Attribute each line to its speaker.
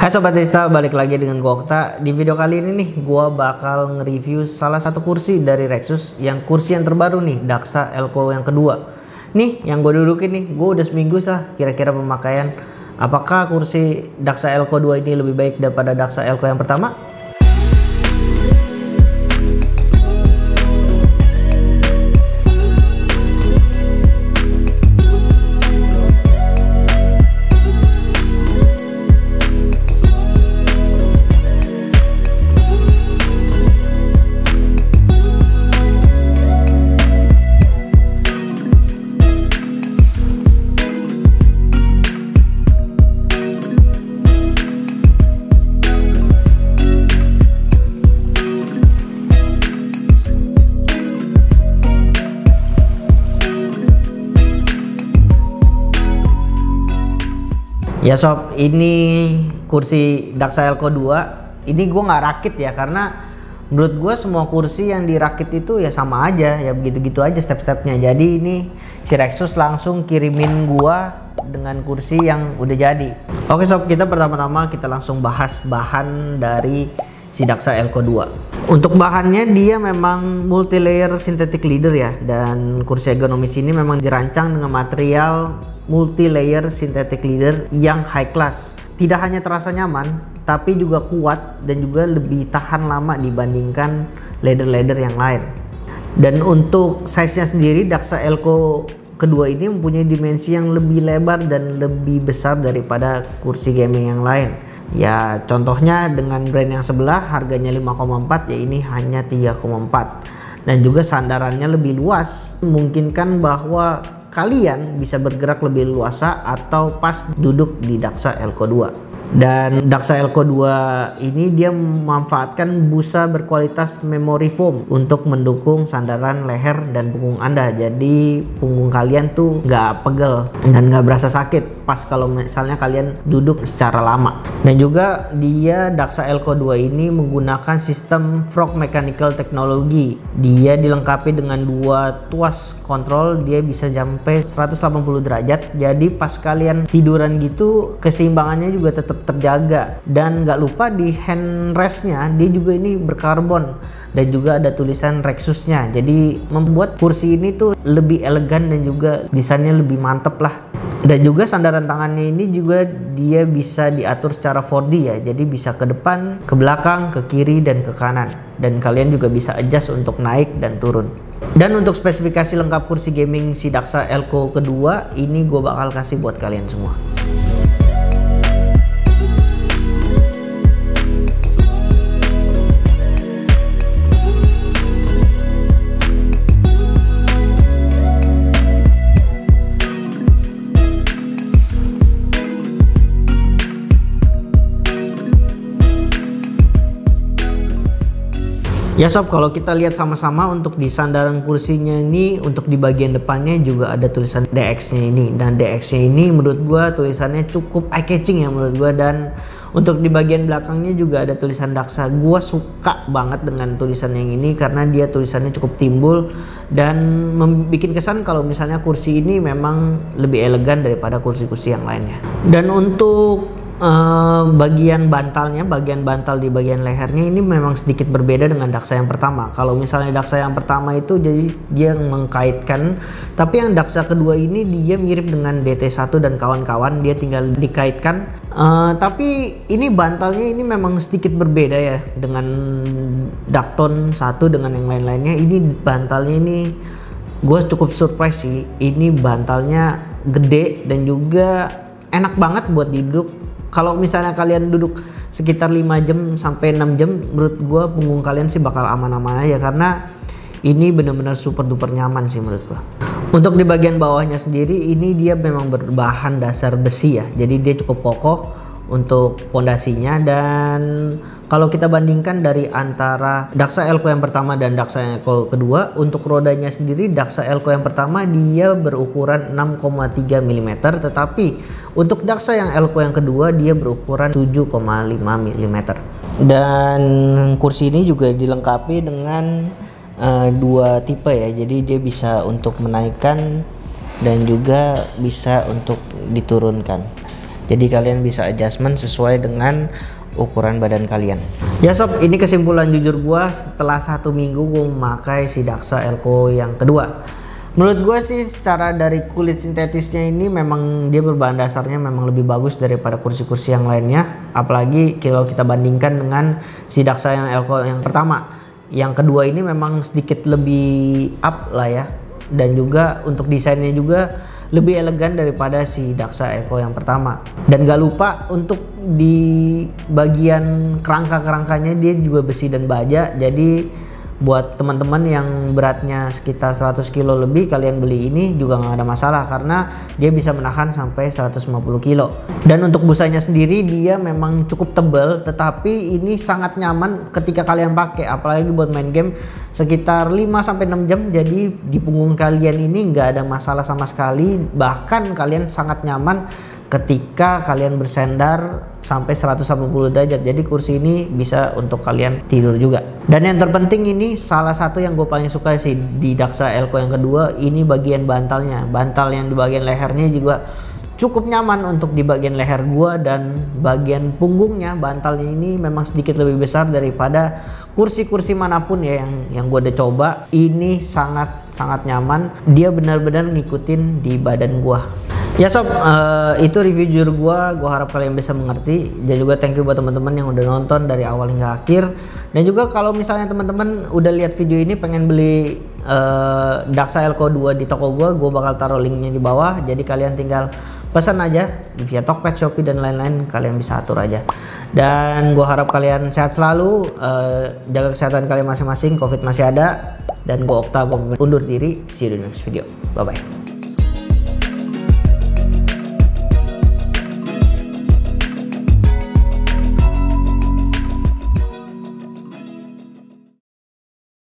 Speaker 1: Hai Sobat Desta, balik lagi dengan gua Okta. Di video kali ini nih gua bakal nge-review salah satu kursi dari Rexus, yang kursi yang terbaru nih, Daxa Elko yang kedua. Nih yang gua dudukin nih, gua udah seminggu kira-kira pemakaian. Apakah kursi Daxa Elko 2 ini lebih baik daripada Daxa Elko yang pertama? Ya sob, ini kursi Daxa Elko 2 ini gue nggak rakit ya, karena menurut gue semua kursi yang dirakit itu ya sama aja, ya begitu-gitu aja step-stepnya. Jadi ini si Rexus langsung kirimin gue dengan kursi yang udah jadi. Oke sob, kita pertama-tama kita langsung bahas bahan dari si Daxa Elko 2. Untuk bahannya dia memang multi layer synthetic leather ya, dan kursi ergonomis ini memang dirancang dengan material multi layer synthetic leather yang high class. Tidak hanya terasa nyaman, tapi juga kuat dan juga lebih tahan lama dibandingkan leather-leather yang lain. Dan untuk size-nya sendiri, Daxa Elko kedua ini mempunyai dimensi yang lebih lebar dan lebih besar daripada kursi gaming yang lain. Ya contohnya dengan brand yang sebelah harganya 5,4, ya ini hanya 3,4. Dan juga sandarannya lebih luas, memungkinkan bahwa kalian bisa bergerak lebih luasa atau pas duduk di Daxa Elko 2. Dan Daxa Elko 2 ini dia memanfaatkan busa berkualitas memory foam untuk mendukung sandaran leher dan punggung Anda. Jadi punggung kalian tuh nggak pegel dan nggak berasa sakit pas kalau misalnya kalian duduk secara lama. Dan juga dia Daxa Elko 2 ini menggunakan sistem Frog Mechanical Technology. Dia dilengkapi dengan dua tuas kontrol, dia bisa sampai 180 derajat. Jadi pas kalian tiduran gitu keseimbangannya juga tetap terjaga. Dan nggak lupa di handrestnya dia juga ini berkarbon dan juga ada tulisan Rexusnya. Jadi membuat kursi ini tuh lebih elegan dan juga desainnya lebih mantep lah. Dan juga sandaran tangannya ini juga dia bisa diatur secara 4D ya. Jadi bisa ke depan, ke belakang, ke kiri, dan ke kanan. Dan kalian juga bisa adjust untuk naik dan turun. Dan untuk spesifikasi lengkap kursi gaming si Daxa Elko kedua ini gue bakal kasih buat kalian semua. Ya sob, kalau kita lihat sama-sama untuk di sandaran kursinya ini, untuk di bagian depannya juga ada tulisan DX-nya ini. Dan DX-nya ini menurut gua tulisannya cukup eye catching ya menurut gua. Dan untuk di bagian belakangnya juga ada tulisan Daxa. Gua suka banget dengan tulisan yang ini karena dia tulisannya cukup timbul dan membuat kesan kalau misalnya kursi ini memang lebih elegan daripada kursi-kursi yang lainnya. Dan untuk bagian bantalnya, bagian bantal di bagian lehernya ini memang sedikit berbeda dengan Daxa yang pertama. Kalau misalnya Daxa yang pertama itu jadi dia mengkaitkan, tapi yang Daxa kedua ini dia mirip dengan DT1 dan kawan-kawan, dia tinggal dikaitkan. Tapi ini bantalnya ini memang sedikit berbeda ya dengan Dakton 1 dengan yang lain-lainnya. Ini bantalnya ini gue cukup surprise sih. Ini bantalnya gede dan juga enak banget buat duduk. Kalau misalnya kalian duduk sekitar 5 jam sampai 6 jam, menurut gue punggung kalian sih bakal aman-aman aja, karena ini benar-benar super duper nyaman sih menurut gue. Untuk di bagian bawahnya sendiri ini dia memang berbahan dasar besi ya, jadi dia cukup kokoh untuk pondasinya. Dan kalau kita bandingkan dari antara Daxa Elko yang pertama dan Daxa Elko kedua, untuk rodanya sendiri Daxa Elko yang pertama dia berukuran 6,3 mm, tetapi untuk Daxa yang Elko yang kedua dia berukuran 7,5 mm. Dan kursi ini juga dilengkapi dengan dua tipe ya, jadi dia bisa untuk menaikkan dan juga bisa untuk diturunkan. Jadi kalian bisa adjustment sesuai dengan ukuran badan kalian. Ya sob, ini kesimpulan jujur gua setelah 1 minggu gua memakai si Daxa Elko yang kedua. Menurut gue sih secara dari kulit sintetisnya ini memang dia berbahan dasarnya memang lebih bagus daripada kursi-kursi yang lainnya. Apalagi kalau kita bandingkan dengan si Daxa yang Elko yang pertama. Yang kedua ini memang sedikit lebih up lah ya. Dan juga untuk desainnya juga lebih elegan daripada si Daxa Elko yang pertama. Dan gak lupa untuk di bagian kerangka-kerangkanya dia juga besi dan baja. Jadi buat teman-teman yang beratnya sekitar 100 kilo lebih, kalian beli ini juga nggak ada masalah karena dia bisa menahan sampai 150 kilo. Dan untuk busanya sendiri dia memang cukup tebal, tetapi ini sangat nyaman ketika kalian pakai, apalagi buat main game sekitar 5-6 jam. Jadi di punggung kalian ini nggak ada masalah sama sekali, bahkan kalian sangat nyaman ketika kalian bersandar sampai 180 derajat. Jadi kursi ini bisa untuk kalian tidur juga. Dan yang terpenting ini salah satu yang gue paling suka sih di Daxa Elko yang kedua, ini bagian bantalnya. Bantal yang di bagian lehernya juga cukup nyaman untuk di bagian leher gua, dan bagian punggungnya bantalnya ini memang sedikit lebih besar daripada kursi-kursi manapun ya yang gua udah coba. Ini sangat nyaman, dia benar-benar ngikutin di badan gua. Ya sob, itu review jujur gua harap kalian bisa mengerti. Dan juga thank you buat teman-teman yang udah nonton dari awal hingga akhir. Dan juga kalau misalnya teman-teman udah lihat video ini pengen beli Daxa Elko 2 di toko gua bakal taruh linknya di bawah. Jadi kalian tinggal pesan aja via Tokped, Shopee dan lain-lain, kalian bisa atur aja. Dan gua harap kalian sehat selalu, jaga kesehatan kalian masing-masing, Covid masih ada. Dan gua Okta, gua undur diri, see you di next video, bye bye.